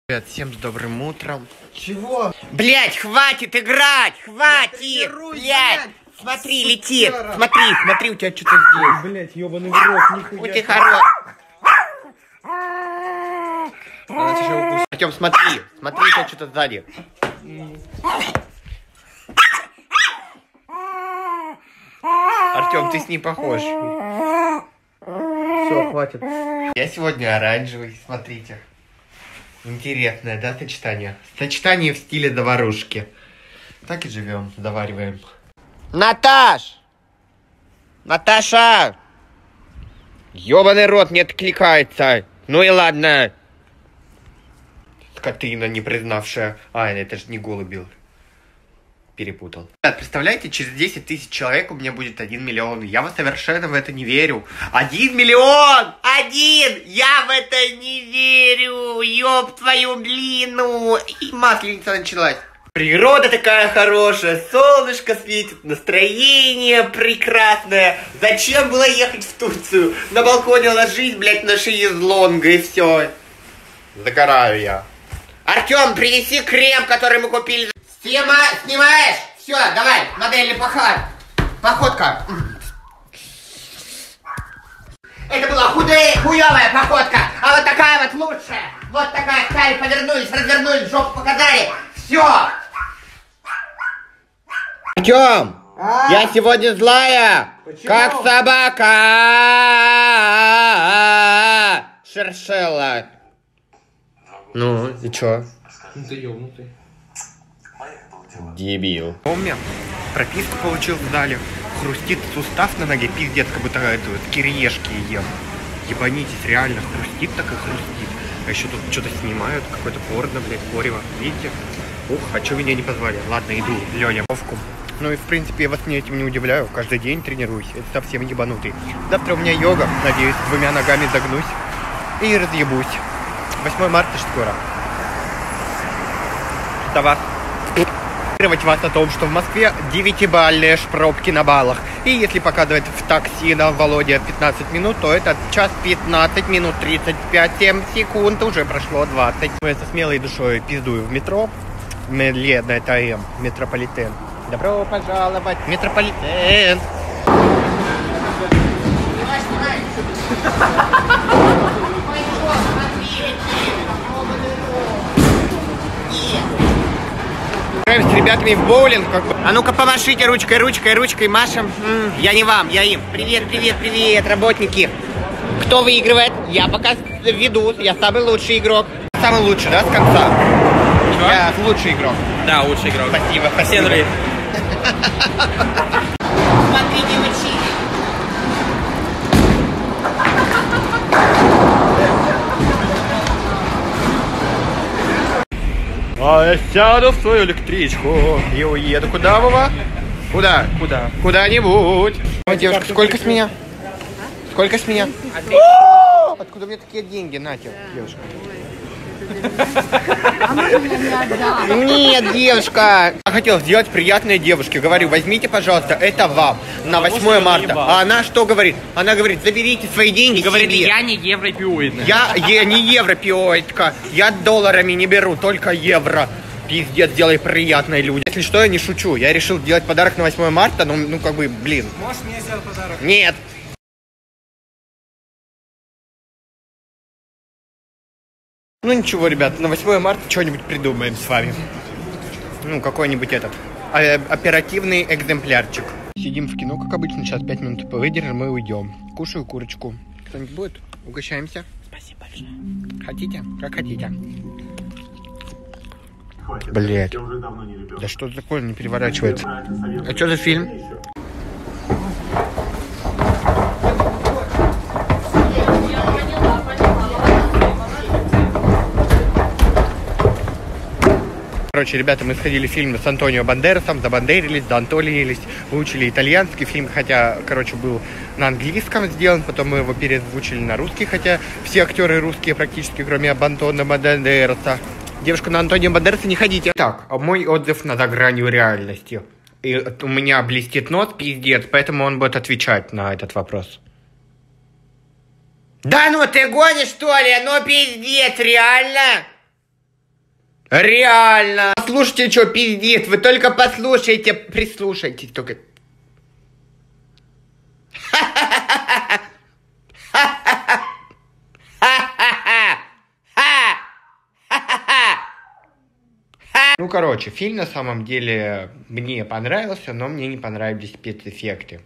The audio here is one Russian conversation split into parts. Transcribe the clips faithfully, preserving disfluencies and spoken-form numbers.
Ребят, всем с добрым утром. Чего? Блять, хватит играть! Хватит! Блять! Смотри, лети! Смотри, смотри, у тебя что-то здесь. Блять, ебаный в рот, нихуя. Ой, ты хорош. Артем, смотри, смотри, у тебя что-то сзади. Артем, ты с ним похож. Все, хватит. Я сегодня оранжевый, смотрите. Интересное, да, сочетание? Сочетание в стиле заварушки. Так и живем, завариваем. Наташ! Наташа! Ёбаный рот не откликается. Ну и ладно. Скотина, не признавшая. А, это же не голубь. Перепутал. Ребят, представляете, через десять тысяч человек у меня будет один миллион. Я вот совершенно в это не верю. Один миллион! Один! Я в это не верю! Ёб твою длину! И масленица началась. Природа такая хорошая, солнышко светит, настроение прекрасное. Зачем было ехать в Турцию? На балконе ложись, блядь, на шезлонга и все. Загораю я. Артем, принеси крем, который мы купили. Снима... Снимаешь? Все, давай, модельный поход. Походка. Это была худая, хуевая походка, а вот такая вот лучшая. Вот такая, стали, повернулись, развернулись, жопу показали. Все. Артем, а? Я сегодня злая. Почему? Как собака. Шершела. Ну, и чё? Ну ты ёбнутый. Дебил. У меня прописку получил в зале. Хрустит сустав на ноге, пиздец, как будто это вот кириешки ем. Ебанитесь, реально, хрустит так и хрустит. А еще тут что-то снимают, какое-то порно, блядь, порево. Видите? Ух, а что меня не позвали? Ладно, иду, Леня, повку. Ну и в принципе я вас не этим не удивляю. Каждый день тренируюсь. Это совсем ебанутый. Завтра у меня йога. Надеюсь, двумя ногами загнусь и разъебусь. восьмое марта ж скоро. До вас. Вас о том, что в Москве девятибалльные пробки на баллах. И если показывает в такси на Володя пятнадцать минут, то это час пятнадцать минут тридцать пять секунд, уже прошло двадцать. Я со смелой душой пиздую в метро. Медленная ТМ, метрополитен. Добро пожаловать в метрополитен. С ребятами в боулинг. Как бы. А ну-ка помашите ручкой, ручкой, ручкой, машем. М-м, я не вам, я им. Привет, привет, привет, работники. Кто выигрывает? Я пока веду, я самый лучший игрок. Самый лучший, да, с конца? Чего? Я лучший игрок. Да, лучший игрок. Спасибо, спасибо. Смотри, девочки. А я сяду в свою электричку и уеду. Куда, Вова? Куда? Куда? Куда-нибудь. Ой, девушка, сколько с меня? Сколько с меня? Откуда у меня такие деньги, Натя, девушка? Нет, девушка. Я хотел сделать приятное девушке. Говорю, возьмите, пожалуйста, это вам на восьмое марта. А она что говорит? Она говорит, заберите свои деньги. Говорит, себе. я не европеоидная. Я, я не европеоидка. Я долларами не беру, только евро. Пиздец, делай приятное людям. Если что, я не шучу. Я решил сделать подарок на восьмое марта, ну, ну как бы, блин. Можешь мне сделать подарок? Нет. Ну ничего, ребят, на восьмое марта что-нибудь придумаем с вами. Ну, какой-нибудь этот оперативный экземплярчик. Сидим в кино, как обычно, сейчас пять минут выдержим и уйдем. Кушаю курочку. Кто-нибудь будет? Угощаемся. Спасибо большое. Хотите? Как хотите. Блять. Да что такое, не переворачивается. А что за фильм? Короче, ребята, мы сходили в фильм с Антонио Бандерасом, забандерились, заантолинились, выучили итальянский фильм, хотя, короче, был на английском сделан, потом мы его перезвучили на русский, хотя все актеры русские практически, кроме Антонио Бандераса. Девушка, на Антонио Бандераса не ходите. Так, мой отзыв на «За гранью реальности». И у меня блестит нос, пиздец, поэтому он будет отвечать на этот вопрос. Да ну ты гонишь, что ли? Ну пиздец, реально? Реально! Слушайте, что пиздит, вы только послушайте, прислушайтесь только. Ну, короче, фильм на самом деле мне понравился, но мне не понравились спецэффекты.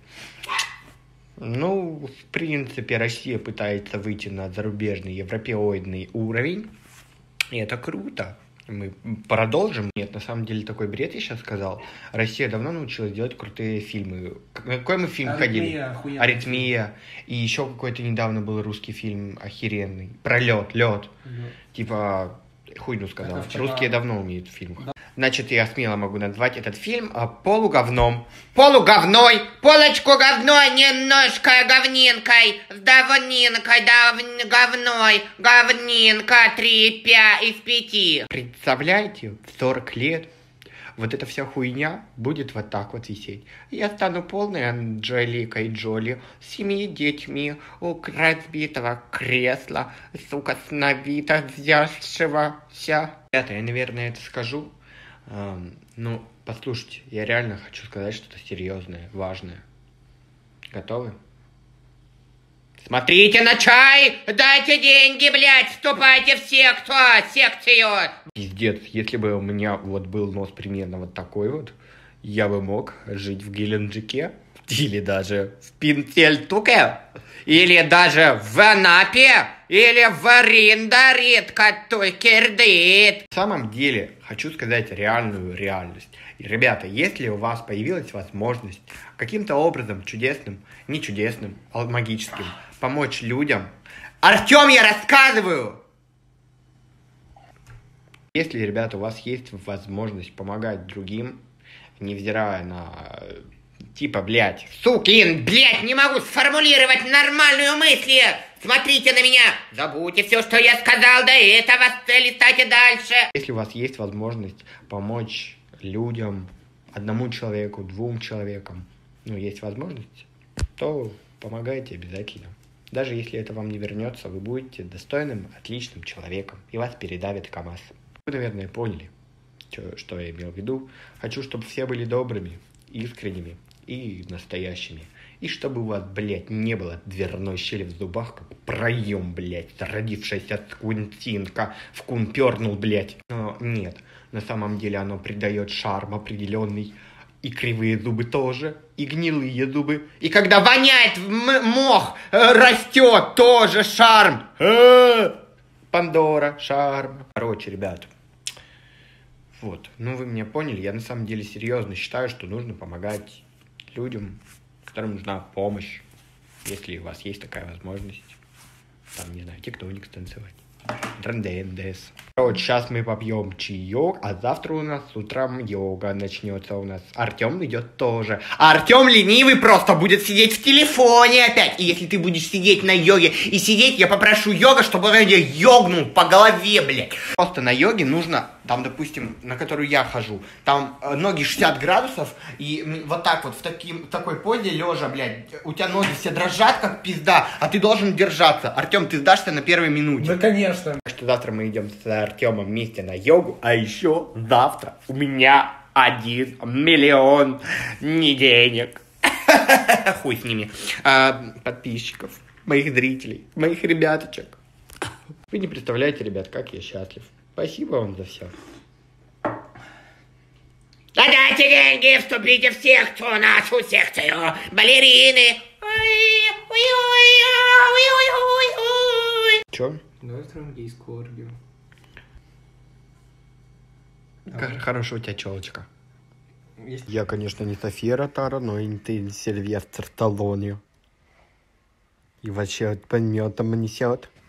Ну, в принципе, Россия пытается выйти на зарубежный европеоидный уровень. И это круто. Мы продолжим. Нет, на самом деле такой бред я сейчас сказал. Россия давно научилась делать крутые фильмы. Какой мы фильм ходили? Охуенно. Аритмия. И еще какой-то недавно был русский фильм охеренный. Про лед, лед. Типа, хуйню сказал. Русские давно умеют в фильмах. Да. Значит, я смело могу назвать этот фильм полуговном. Полуговной. Полочку говной, немножко говнинкой. С давнинкой, дав... говной. Говнинка, три, пять из пяти. Представляете, в сорок лет вот эта вся хуйня будет вот так вот висеть. Я стану полной Анджеликой Джоли с семи детьми у разбитого кресла, сука, с навита взявшегося. Ребята, я, наверное, это скажу. Um, ну, послушайте, я реально хочу сказать что-то серьезное, важное. Готовы? Смотрите на чай! Дайте деньги, блядь! Вступайте в секту! Секцию! Пиздец, если бы у меня вот был нос примерно вот такой вот, я бы мог жить в Геленджике, или даже в Пинтельтуке, или даже в Анапе, или в Риндарит, который кирдит. На самом деле, хочу сказать реальную реальность. И, ребята, если у вас появилась возможность каким-то образом чудесным, не чудесным, а магическим, помочь людям. Артем, я рассказываю! Если, ребята, у вас есть возможность помогать другим, невзирая на... Типа, блядь, сукин, блядь, не могу сформулировать нормальную мысль. Смотрите на меня. Забудьте все, что я сказал до этого, листайте дальше. Если у вас есть возможность помочь людям, одному человеку, двум человекам, ну, есть возможность, то помогайте обязательно. Даже если это вам не вернется, вы будете достойным, отличным человеком, и вас передавит КамАЗ. Вы, наверное, поняли, что, что я имел в виду. Хочу, чтобы все были добрыми, искренними и настоящими. И чтобы у вас, блядь, не было дверной щели в зубах, как проем, блядь, родившаяся скунтинка в кун пернул, блядь. Но нет, на самом деле оно придает шарм определенный. И кривые зубы тоже, и гнилые зубы. И когда воняет мох, э, растет тоже шарм. Э-э-э! Пандора, шарм. Короче, ребят, вот, ну вы меня поняли. Я на самом деле серьезно считаю, что нужно помогать людям, которым нужна помощь, если у вас есть такая возможность. Там, не знаю, тектоник станцевать. Драндендес. Короче, сейчас мы попьем чаек, а завтра у нас с утром йога начнется у нас. Артем идет тоже. А Артем ленивый просто будет сидеть в телефоне опять. И если ты будешь сидеть на йоге и сидеть, я попрошу йога, чтобы он меня йогнул по голове, блядь. Просто на йоге нужно, там, допустим, на которую я хожу, там э, ноги шестьдесят градусов, и вот так вот в, таким, в такой позе лежа, блядь, у тебя ноги все дрожат, как пизда, а ты должен держаться. Артем, ты сдашься на первой минуте. Да, конечно. Так что завтра мы идем с Артемом вместе на йогу, а еще завтра у меня один миллион не денег. Хуй с ними. А, подписчиков, моих зрителей, моих ребяточек. Вы не представляете, ребят, как я счастлив. Спасибо вам за все. Отдайте деньги, вступите в секцию, нашу секцию. Балерины. Че? Давай устроим гейскую оргию. Хорошая у тебя челочка. Есть. Я, конечно, не София Ротару, но и ты Сильвестр Сталлоне. И вообще пометом несет.